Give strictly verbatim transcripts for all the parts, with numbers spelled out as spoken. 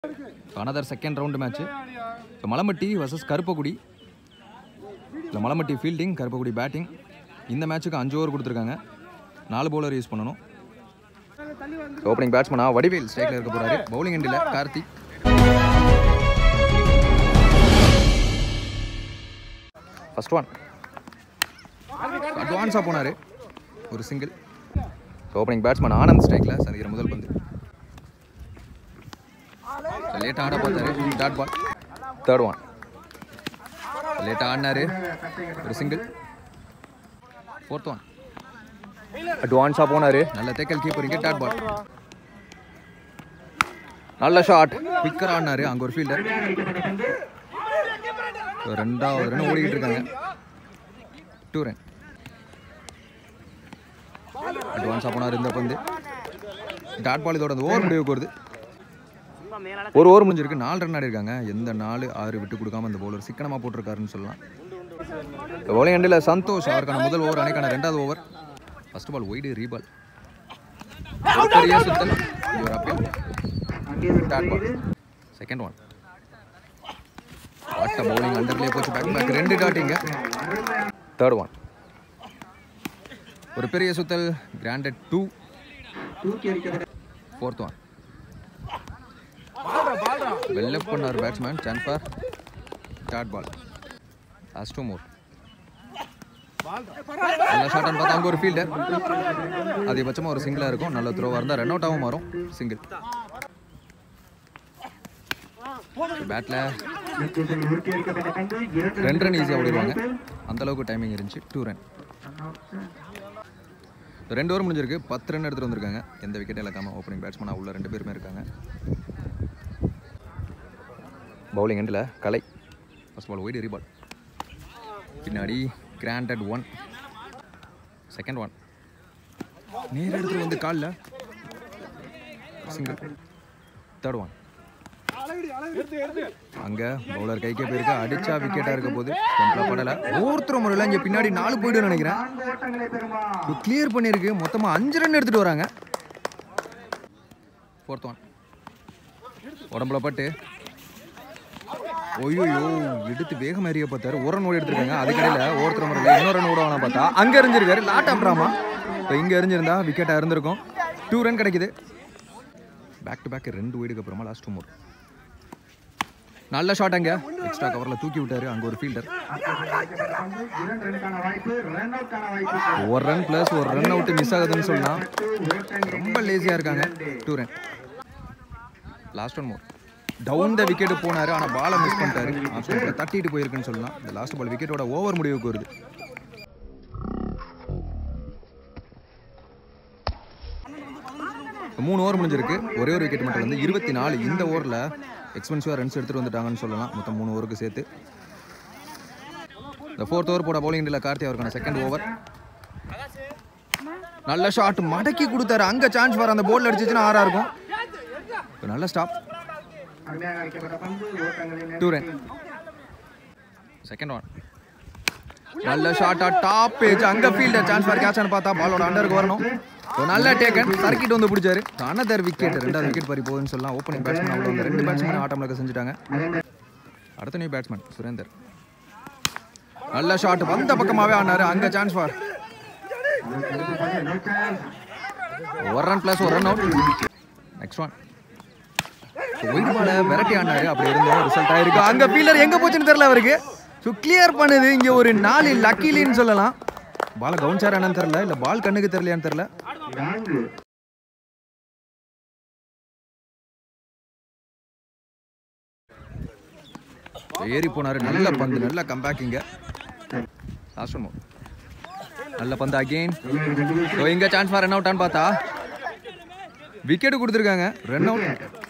another second round match. So Malampatti versus Karuppakkudi. So Malampatti fielding, Karuppakkudi batting. இந்த மேட்சுக்கு அஞ்சு over கொடுத்துருக்காங்க. நாலு bowler use பண்ணணும். Opening பேட்ஸ்மனா வடிவேல் ஸ்ட்ரைக்ல இருக்க போறாரு. பவுலிங் எண்டில் கார்த்திக். ஃபர்ஸ்ட் ஒன் அட்வான்ஸாக போனார். ஒரு சிங்கிள். ஓப்பனிங் பேட்ஸ்மேன் ஆனந்த் ஸ்ட்ரைக்ல சந்திக்கிற முதல் பந்து. லேட்டாக ஆட பார்த்தாரு. Dot ball. தேர்ட் ஒன் லேட்டாக ஆடினாரு. ஒரு சிங்கிள். ஃபோர்த் ஒன் அட்வான்ஸாக போனார். நல்ல தேக்கல் கீப்பர். இங்கே டாட் பால். நல்ல ஷாட். குயிக்கர் ஆடினாரு. அங்கே ஒரு ஃபீல்டர். ரெண்டாவது ரன் ஓடிக்கிட்டு இருக்காங்க. Two run. அட்வான்ஸாக போனார் இந்த பந்து. Dot ball. இதோட அந்த ஓவர் முடிவுக்கு வருது. ஒரு ஓவர் முடிஞ்சிருக்கு. நாலு ரன் ஆடி இருக்காங்க. எந்த நாலு ஆறு விட்டு கொடுக்காம இந்த பவுலர் சிக்கனமாக போட்டிருக்காருன்னு சொல்லலாம். பவுலிங் எண்டில் சந்தோஷ். அவருக்கான முதல் ஓவர், அன்னைக்கான ரெண்டாவது over. First ball wide reball. பெரிய சுத்தல். இவர் appeal. Dot ball. Second one வாட்ட பவுலிங் அண்டர்லேயே போச்சு. பேக் பேக் ரெண்டு டாட்டிங்க. தேர்ட் ஒன் ஒரு பெரிய சுத்தல். Granted two. Fourth one well left பண்ணார் batsman. Chance for dot ball. Last two more. நல்ல ஷாட்னு பார்த்தா அங்கே ஒரு ஃபீல்டர். அதிகபட்சமாக ஒரு சிங்கிளாக இருக்கும். நல்ல த்ரோவாக இருந்தால் ரன் அவுட்டாகவும் மாறும். சிங்கிள். பேட்டில் ரெண்டு ரன் ஈஸியாக ஓடிடுவாங்க. அந்தளவுக்கு டைமிங் இருந்துச்சு. Two run. ரெண்டு ஓவர் முடிஞ்சிருக்கு. பத்து ரன் எடுத்துகிட்டு வந்திருக்காங்க. எந்த விக்கெட் இழக்காமல். ஓப்பனிங் பேட்ஸ்மேனாக உள்ள ரெண்டு பேருமே இருக்காங்க. பவுலிங் எண்டில் கலை. First ball wide ரீபால். பின்னாடி கிராண்டட் ஒன். செகண்ட் ஒன் நேர் எடுத்துகிட்டு வந்து காலில் சிங்கிள். தேர்ட் ஒன் அங்கே பவுலர் கைக்கே போயிருக்கா. அடிச்சா விக்கெட்டாக இருக்க போது படலை. ஒவ்வொருத்தரும் முறையில் இங்கே பின்னாடி நாலு போய்ட்டு நினைக்கிறேன். கிளியர் பண்ணியிருக்கு. மொத்தமாக அஞ்சு ரன் எடுத்துகிட்டு வராங்க. ஃபோர்த் ஒன் உடம்புல பட்டு ஒய்யோ எடுத்து வேகம் அறிய பார்த்தாரு. ஒரு ரன் ஓடி எடுத்துருக்காங்க. அதுக்கடையில் ஒருத்தர் முறையில் இன்னொரு ரன் ஓடுவாங்க பார்த்தா அங்கே எரிஞ்சிருக்காரு. லாட் அப்புறமா இப்போ இங்கே எரிஞ்சிருந்தா விக்கெட்டாக இருந்திருக்கும். டூ ரன் கிடைக்குது. பேக் டு பேக் ரெண்டு ஓய்டுக்கு அப்புறமா லாஸ்ட் டூ மோர். நல்ல ஷாட். அங்கே எக்ஸ்ட்ரா கவரில் தூக்கி விட்டாரு. அங்கே ஒரு ஃபீல்டர். ஒரு ரன் பிளஸ் ஒரு ரன் அவுட்டு மிஸ் ஆகுதுன்னு சொல்லலாம். ரொம்ப லேசியாக இருக்காங்க. Two run. Last one more. Down the wicket போனார். ஆனால் பாலை மிஸ் பண்ணிட்டாரு. ஆப்ஷன் தட்டிட்டு போயிருக்குன்னு சொல்லலாம். இந்த லாஸ்ட் பால் விக்கெட்டோட ஓவர் முடிவுக்கு வருது. மூணு ஓவர் முடிஞ்சிருக்கு. ஒரே ஒரு விக்கெட் மட்டும் வந்து இருபத்தி நாலு. இந்த ஓவரில் எக்ஸ்பென்சிவாக ரன்ஸ் எடுத்துகிட்டு வந்துட்டாங்கன்னு சொல்லலாம். மொத்தம் மூணு ஓவருக்கு சேர்த்து. இந்த ஃபோர்த் ஓவர் போட பவுலிங் எண்டில் கார்த்தி. அவருக்கான செகண்ட் ஓவர். நல்ல ஷாட். மடக்கி கொடுத்தாரு. அங்கே சான்ஸ் வர அந்த போர்டில் அடிச்சிச்சுன்னா ஆறாக இருக்கும். நல்ல stop. Two run. Second one நல்ல ஷாட்டா. Top page. அங்கே ஃபீல்டர். சான்ஸ் ஃபார் கேட்ச்னு பார்த்தா பாலோட அண்டருக்கு வரணும். நல்ல டேக்கன். சர்க்கிட் வந்து பிடிச்சாரு. Another wicket. ரெண்டாவது விக்கெட் பறி போகுதுன்னு சொல்லலாம். ஓப்பனிங் பேட்ஸ்மேன் அவ்வளோ வந்து ரெண்டு பேட்ஸ்மேன் ஆட்டம் இழக்க செஞ்சுட்டாங்க. அடுத்த நியூ பேட்ஸ்மேன் சுரேந்தர். நல்ல ஷாட். வந்த பக்கமாகவே ஆனாரு. அங்கே சான்ஸ் ஃபார் ஒரு ரன் பிளஸ் ஒரு run out. Next one wide பால வெரைட்டி ஆனாரு. அப்படி இருந்தோம் ரிசல்ட் ஆயிருக்கு. அங்கே ஃபீல்டர் எங்கே போச்சுன்னு தெரியல அவருக்கு. ஸோ கிளியர் பண்ணுது. இங்கே ஒரு நாலு லக்கிலின்னு சொல்லலாம். பாலை கவுன்சார் என்னன்னு தெரியல. இல்லை பால் கண்ணுக்கு தெரியலையான்னு தெரியல. ஏறி போனாரு. நல்ல பந்து. நல்ல கம்பேக். இங்கே லாஸ்ட் ஒன் நல்ல பந்து அகெயின். ஸோ இங்கே சான்ஸ் ஃபார் ரன் அவுட்டான்னு பார்த்தா விக்கெட்டு கொடுத்துருக்காங்க. Run out.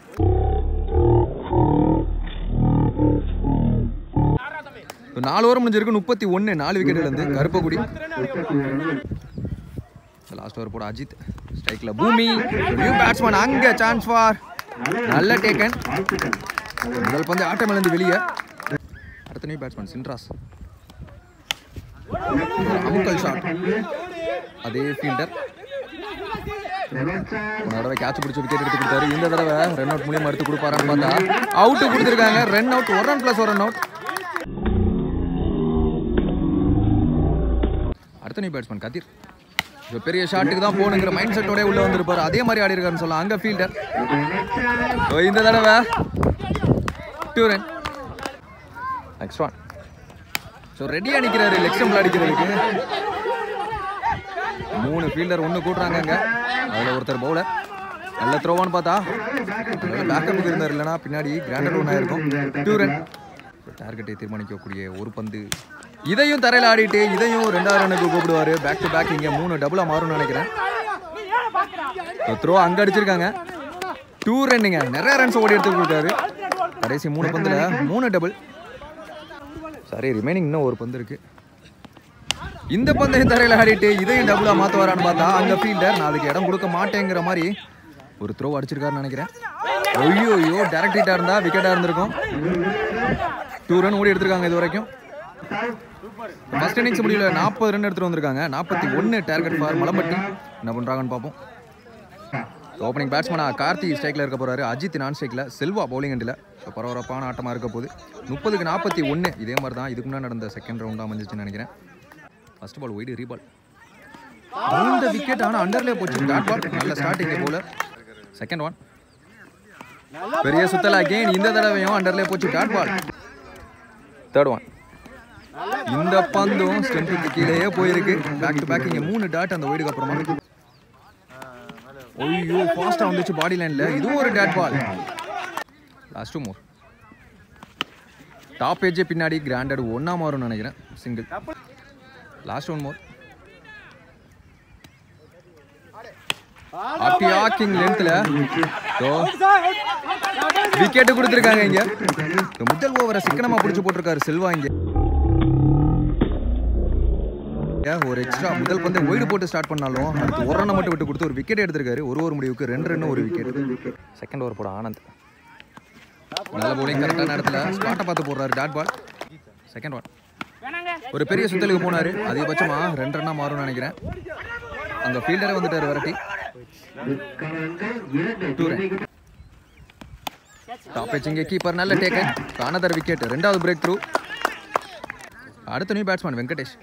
நாலு ஓவர் முடிஞ்சிருக்கு. முப்பத்தி ஒன்று. நாலு விக்கெட்டுல இருந்து கருப்பக்குடி. லாஸ்ட் ஓவர் போட அஜித். ஸ்ட்ரைக்ல பூமி. New batsman. அங்கே சான்ஸ் ஃபார் நல்ல டேக்கன். முதல் பந்து ஆட்டம் இழந்து வெளியே. அடுத்த நியூ பேட்ஸ்மேன் சின்ராஸ். அமுக்கல் ஷாட். அதே ஃபீல்டர். போன தடவை கேட்ச் பிடிச்சி விக்கெட் எடுத்து கொடுத்தாரு. இந்த தடவை ரன் அவுட் மூலியமா எடுத்து கொடுப்பாரான்னு பார்த்தா அவுட்டு கொடுத்துருக்காங்க. ரன் அவுட், ஒரு ரன் பிளஸ் ஒரு ரன் அவுட். அடுத்த நியூ பேட்ஸ்மேன் கதிர். பெரிய ஷாட்டுக்கு தான் போகணுங்கிற மைண்ட் செட்டோட உள்ள வந்திருப்பாரு. அதே மாதிரி ஆடி இருக்காருன்னு சொல்லலாம். அங்க ஃபீல்டர் இந்த தடவை two run. Next one. So ரெடியா நிற்கிறாரு லெக் ஸ்டம்பில் அடிக்கிறதுக்கு. மூணு ஃபீல்டர் ஒன்று கூட்டுறாங்க அங்கே. அதில் ஒருத்தர் பவுலர் நல்ல த்ரோவான்னு பார்த்தா பேக்கப்புக்கு இருந்தார். இல்லைனா பின்னாடி கிராண்டட் ஒன் ஆயிருக்கும். Two run. டார்கெட்டை தீர்மானிக்கக்கூடிய ஒரு பந்து. இதையும் தரையில் ஆடிட்டு இதையும் ரெண்டாவது ரனுக்கு கூப்பிடுவார். பேக் டு பேக் இங்கே மூணு டபுளாக மாறும்னு நினைக்கிறேன். த்ரோ அங்கே அடிச்சிருக்காங்க. டூ ரன்னுங்க. நிறைய ரன்ஸ் ஓடி எடுத்து கொடுத்தாரு. கடைசி மூணு பந்தில் மூணு டபுள். சாரி, ரிமைனிங் இன்னும் ஒரு பந்து இருக்கு. இந்த பந்தையும் தரையில் ஆடிட்டு இதையும் டபுளாக மாற்ற வரான்னு பார்த்தா அங்கே ஃபீல்டர் நான் அதுக்கு இடம் கொடுக்க மாட்டேங்கிற மாதிரி ஒரு த்ரோ அடிச்சிருக்காருன்னு நினைக்கிறேன். ஐயோ ஐயோ டேரக்ட் ஹிட்டாக இருந்தா விக்கெட்டாக இருந்திருக்கும். டூ ரன் ஓடி எடுத்திருக்காங்க இது வரைக்கும். ஃபர்ஸ்ட் இன்னிங்ஸ் முடியல நாற்பது ரன் எடுத்துட்டு வந்திருக்காங்க. நாற்பத்தி ஒன்று டார்கெட் ஃபார் மலம்பட்டி. என்ன பண்ணுறாங்கன்னு பார்ப்போம். ஓப்பனிங் பேட்ஸ்மேனா கார்த்தி ஸ்ட்ரைக்கில் இருக்க போகிறாரு. அஜித் நான் ஸ்ட்ரைக்கில். Selva bowling until. ஸோ பரபரப்பான ஆட்டமாக இருக்க போகுது. முப்பதுக்கு நாற்பத்தி ஒன்று. இதே மாதிரி தான் இதுக்கு முன்னாடி நடந்த செகண்ட் ரவுண்டாக அமைஞ்சிச்சுன்னு நினைக்கிறேன். First ball wide reball. இந்த விக்கெட் ஆனால் அண்டர்லேயே போச்சு. Dot ball. நல்ல ஸ்டார்டிங் போல. Second one. பெரிய சுத்தல் அகெயின். இந்த தடவையும் அண்டர்லேயே போச்சு. Dot ball. Third one. இந்த பந்தும் ஸ்டெம்புக்கு கீழேயே போயிருக்கு. பேக் டு பேக் இங்கே மூணு டாட் அந்த ஒய்டுக்கு அப்புறமா. ஐயோ ஃபாஸ்ட்டாக வந்துச்சு பாடி லைனில். இதுவும் ஒரு dot ball. Last two more. Top edge பின்னாடி கிராண்டட் ஒன்னா மாறும்னு நினைக்கிறேன். சிங்கிள். Last one more. அப்படி ஆக்கிங் லென்த்ல விக்கெட் கொடுத்துருக்காங்க. இங்க முதல் ஓவரை சிக்கனமா பிடிச்சு போட்டிருக்காரு செல்வா. இங்க ஒரு எக்ஸ்ட்ரா முதல் பந்து ஒய்டு போட்டு ஸ்டார்ட் பண்ணாலும் அடுத்து ஒரு ரன்னை மட்டும் விட்டு கொடுத்து ஒரு விக்கெட் எடுத்திருக்காரு. ஒரு ஓவர் முடிவுக்கு ரெண்டு ரன் ஒரு விக்கெட். செகண்ட் ஓவர் போட ஆனந்த். நல்ல பவுலிங். கரெக்டான இடத்துல ஸ்பாட்டை பார்த்து போடுறாரு. Dot ball. Second one. ஒரு பெரிய சுத்தலுக்கு போனாரு. அதிகபட்சமா ரெண்டு ரன்னா மாறும்னு நினைக்கிறேன். அந்த ஃபீல்டரே வந்துட்டாரு விரட்டி. டாப் பிச்சிங் கீப்பர் நல்ல டேக்கன். Another wicket. ரெண்டாவது பிரேக் த்ரூ. அடுத்த new batsman Venkatesh.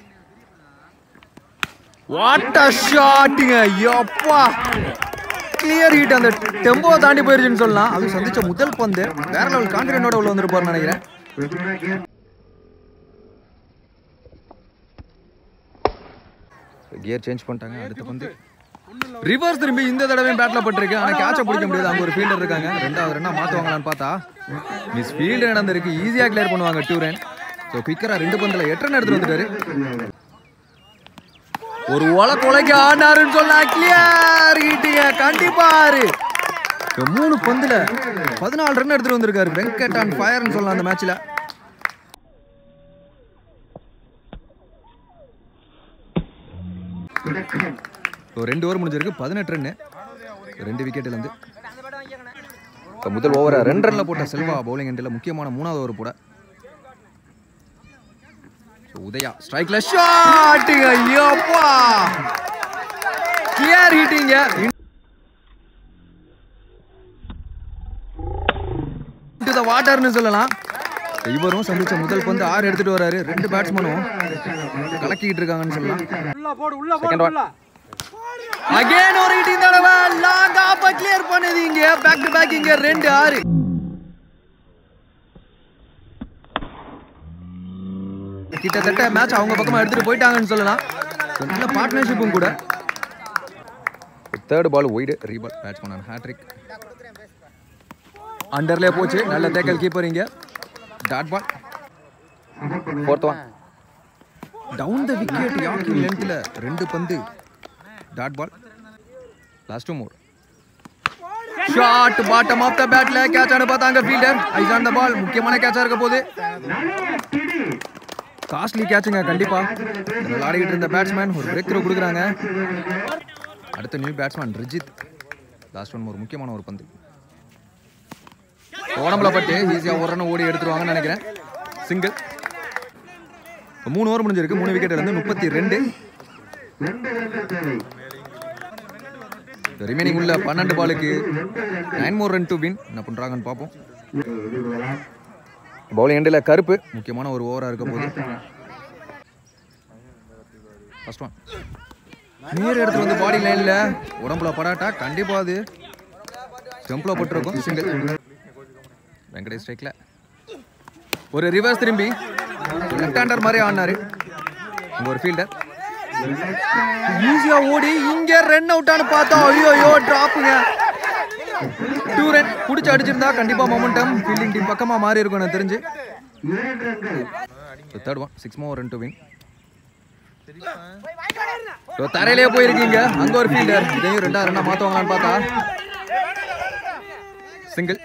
What a ஷாட்டுங்க. யப்பா கிளியர் ஹிட். அந்த டெம்போ தாண்டி போயிருச்சுன்னு சொல்லலாம். அது சந்திச்ச முதல் பந்து வேற லெவல் கான்ஃபிடென்ட்டோட உள்ள வந்திருப்பாருன்னு நினைக்கிறேன். கியர் சேஞ்ச் பண்ணிட்டாங்க. அடுத்த பந்து ரிவர்ஸ் திரும்பி இந்த தடவையும் பேட்ல பட்டிருக்கு. ஆனா கேட்ச பிடிக்க முடியாது. அங்க ஒரு ஃபீல்டர் இருக்காங்க. ரெண்டாவது ரன்னா மாத்துவாங்களான்னு பார்த்தா மிஸ் ஃபீல்டு நடந்திருக்கு. ஈஸியா கிளியர் பண்ணுவாங்க. Two run. ஸோ குயிக்கரா ரெண்டு பந்துல எட்டு ரன் எடுத்துட்டு வந்துட்டாரு. ஒரு ஒல கொலைக்கு ஆனாருன்னு சொன்னா கிளியர் ஹிட்டிங்க. கண்டிப்பா மூணு பந்துல பதினாலு ரன் எடுத்துட்டு வந்திருக்காரு. வெங்கட் ஆன் ஃபயர்னு சொல்லலாம் அந்த மேட்ச்ல. ரெண்டு ஓவர் முடிஞ்சிருக்கு. பதினெட்டு ரன் ரெண்டு விக்கெட்ல இருந்து. முதல் ஓவரை ரெண்டு ரன்ல போட்ட செல்வா பவுலிங் எண்டில் முக்கியமான மூணாவது ஓவர் போட. உதயா ஸ்ட்ரைக்ல ஷாட். ஐயோப்பா கிளியர் ஹிட்டிங்க. இன்டு தி வாட்டர்னு சொல்லலாம். இவரும் சந்திச்ச முதல் பந்து ஆறு எடுத்துட்டு வராரு. ரெண்டு பேட்ஸ்மேனும் கலக்கிட்டு இருக்காங்கன்னு சொல்லலாம். Second one. அகைன் ஒரு ஹிட்டிங் தடவை லாங் ஆஃப் கிளியர் பண்ணுது. இங்க பேக் டு பேக் இங்க ரெண்டு ஆறு. கிட்டத்தட்ட மேட்ச் அவங்க பக்கமா எடுத்துட்டு போயிட்டாங்கன்னு சொல்லலாம். நல்ல பார்ட்னர்ஷிப்பும் கூட. Third ball wide reball. Batsman hat-trick. அண்டர்லே போச்சு. நல்ல டேக்கல் கீப்பர் இங்க. Dot ball. Fourth one. Down the wicket யாக்கிங் லென்த்ல ரெண்டு பந்து. Dot ball. Last more. Shot bottom of the பேட்ல கேட்ச் ஆன பார்த்தாங்க fielder. Eyes on the ball. முக்கியமான கேட்சா இருக்க போகுது. காஸ்ட்லி கேட்சுங்க கண்டிப்பா. விளையாடிட்டு இருந்த பேட்ஸ்மேன் ஒரு பிரேக் த்ரோ கொடுக்குறாங்க. அடுத்த new batsman Rijith. Last one ஒரு முக்கியமான ஒரு பந்து. உடம்புல பட்டு ஈஸியா ஒரு ரன் ஓடி எடுத்துருவாங்கன்னு நினைக்கிறேன். சிங்கிள். மூணு ஓவர் முடிஞ்சிருக்கு. மூணு விக்கெட் இருந்து முப்பத்தி ரெண்டு. ரிமைனிங் உள்ள பன்னெண்டு பாலுக்கு nine more run to win. என்ன பண்ணுறாங்கன்னு பார்ப்போம். பவுலிங் எண்டில் கருப்பு முக்கியமான ஒரு ஓவராக இருக்க போது. ஃபர்ஸ்ட் ஒன் நேர் எடுத்து வந்து பாடி லைனில் உடம்புல படாட்டா கண்டிப்பாக அது ஸ்டெம்பில் போட்டிருக்கும். சிங்கிள். வெங்கடேஷ் ஸ்ட்ரைக்கில் ஒரு ரிவர்ஸ் திரும்பி லெஃப்ட் ஹேண்டர் மாதிரி ஆடினாரு. இங்கே ஒரு ஃபீல்டர் ஈஸியாக ஓடி இங்கே ரன் அவுட்டானு பார்த்தா ஐயோ ஐயோ ட்ராப்புங்க. டூ ரன் பிடிச்சி அடிச்சிருந்தா கண்டிப்பாக மொமெண்டம் ஃபீல்டிங் டீம் பக்கமாக மாறி இருக்கும் எனக்கு தெரிஞ்சு. Third one six more run to win. தரையிலே போயிருக்கீங்க. அங்க ஒரு ஃபீல்டர் இதையும் ரெண்டா ரெண்டா மாத்துவாங்களான்னு பார்த்தா சிங்கிள்.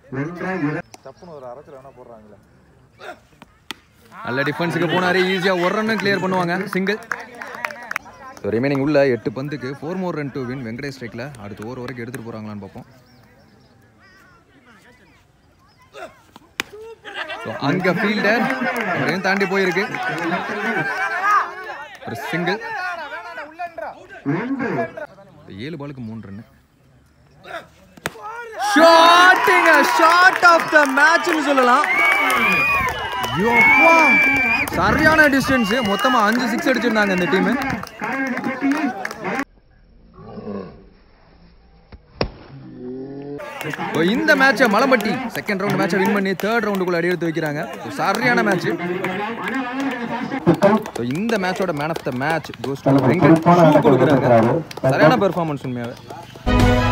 நல்ல டிஃபென்ஸுக்கு போனாரு. ஈஸியா ஒரு ரன் கிளியர் பண்ணுவாங்க. சிங்கிள். ரிமைனிங் உள்ள எட்டு பந்துக்கு four more run to win. Venkatesh ஸ்ட்ரைக்ல அடுத்த ஓவர் வரைக்கும் எடுத்துட்டு போறாங்களான்னு பார்ப்போம். அங்க ஃபீல்டர் அவரையும் தாண்டி போயிருக்கு. ஒரு சிங்கிள். ஏழு பாலுக்கு மூணு ரன். ஷாட்டிங்க ஷாட் ஆஃப் த மேட்ச்னு சொல்லலாம். சரியான டிஸ்டன்ஸ். மொத்தமா அஞ்சு சிக்ஸ் அடிச்சிருந்தாங்க இந்த டீம். இந்த மேட்சை மலம்பட்டி செகண்ட் ரவுண்ட் மேட்சை வின் பண்ணி தேர்ட் ரவுண்டுக்குள்ள அடி எடுத்து வைக்கிறாங்க. சரியான மேட்ச். இந்த மேட்சோட man of the match goes to Venkat கொடுக்குறாங்க. சரியான பெர்ஃபார்மன்ஸ் உண்மையாவே.